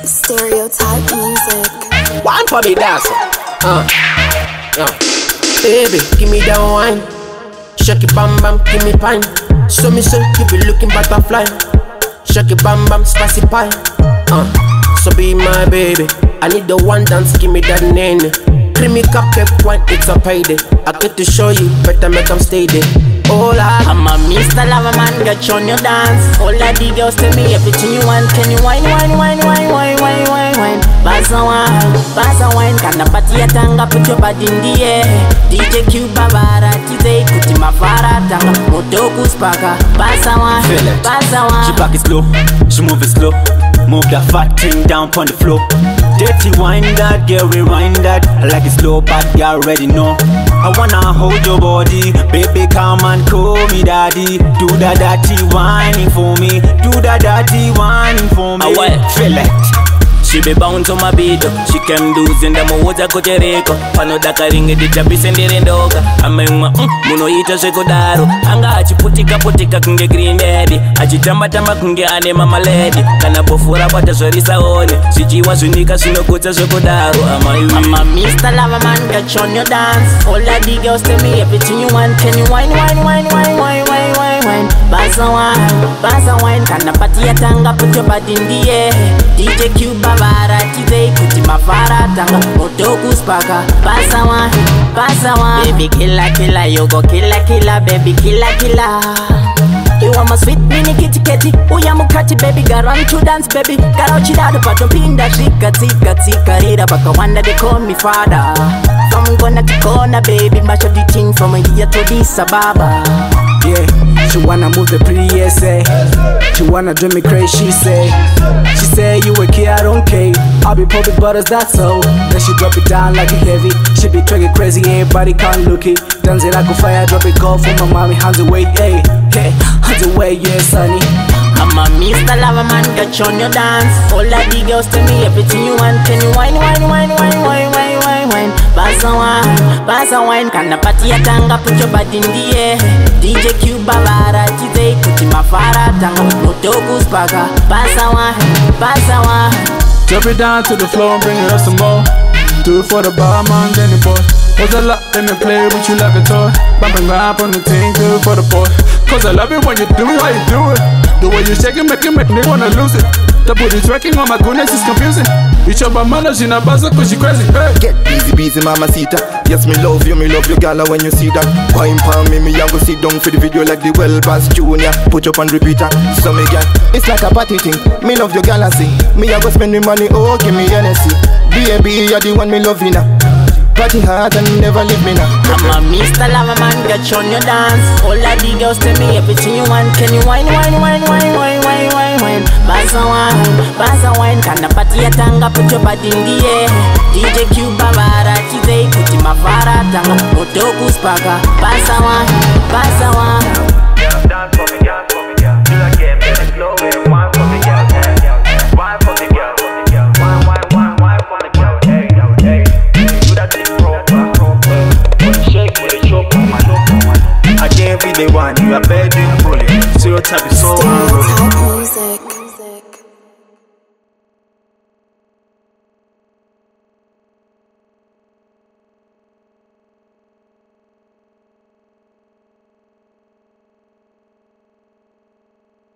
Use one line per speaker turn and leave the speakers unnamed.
Stereotype music.
One for me dancer. Baby, give me that wine. Shake it bam bam, give me pine. So me say you be looking butterfly. Shake it bam bam, spicy pie. So be my baby. I need the one dance, give me that nene. Creamy cupcake wine, it's a payday. I get to show you, better make them stay there. Oh la,
I'm a Mr. Lover man, get on your dance. All of the girls tell me everything you want. Can you wine, wine, wine, wine, wine, wine, wine, wine? Passa wine, kanda pati ya tanga, put your body in the air. DJ Q Bavara, Tizay, kuti mafara tanga, motoku spaka. Passa wine,
She back it slow, she move it slow. Move that fat thing down on the floor. Dirty wine that, girl, rewind that. I like it slow, but you already know. I wanna hold your body, baby, come and call me daddy. Do that dirty whining for me. Do that dirty whining for me. Feel it.
She be bound to my beat. She can do zinda muwoza kochereko. Pano dakaringe ditabise ndirendoka. Amemwa muno ita sekodaro. Anga achiputika putika kunge green daddy. Achitamba tamba kunge ane mama lady. Kana pofura bata zorisa one. Sijiwa sunika sinokota sekodaro.
I'm a Mr. Lover man, get on your dance. All of the girls tell me everything you want. Can you wine, wine, wine, wine, wine, wine, wine, wine? Passa wine, kana pati ya tanga, put your body in the air. DJ Q Bavara, Tizay, kuti mafara tanga, motoku spaka. Passa wine, baby killer, killer, you go killer, killer, baby killer, killer. You want my sweet mini kitty kitty. Uya mukati baby, garan to dance baby. Garauchidado pato pinda shika tika tika rida baka wanda they call me father. From gonna to corner baby, mash up the thing from here to Addis Ababa.
Yeah, she wanna move the pre-SA. She wanna drive me crazy, she say you a kid, I don't care. I'll be popping butters, that's so. Then she drop it down like it heavy. She be tracking crazy, everybody can't look it. Dance it, I go fire, drop it, go for my mommy, hands away, hey, hey, hands away, yeah, sonny.
I'm a Mr. Lover man, get on your dance. All of the girls tell me everything you want. Can you wine, wine, wine, wine, wine, wine, wine, wine? Passa wine, kanda pati ya tanga, put your body in the air. DJ Q Bavara, Tizay, kuti mafara tanga, motoku spaka. Passa wine.
Drop it down to the floor and bring it up some more. Do it for the barman, Denny boy. Was a lot, let me play with you like a toy. Bump and grind on the thing, do it for the boy. Cause I love it when you do it, how you do it. The way you shake it, make me wanna lose it. The booty tracking on my goodness is confusing. You chop my manners, she not buzzer cause she crazy, hey.
Get busy, mamacita. Yes, me love you gala when you see that. Wine palm me, I go sit down for the video like the well-bass junior. Put up and repeater, so me girl. It's like a party thing, me love your galaxy. Me I go spend me money, oh give me energy. Baby, you're the one me loving now. Party hard and never leave me now.
I'm a Mr. Lover man, get on your dance. All of the girls tell me everything you want. Can you wine, wine, wine, wine, wine, wine, wine, wine? Passa wine, kanda pati ya tanga, put your body in the air. DJ Q Bavara, Tizay, kuti mafara tanga, motoku spaka. Passa wine.
Dance for me, dance for me, girl. Do that game, get it slow, and wine for me, girl. Wine for me, girl. Wine for me, girl. Hey. Do that thing proper. Shake with a choke on my. I can't be the one, you are begging fully. Stereotype is so unreal.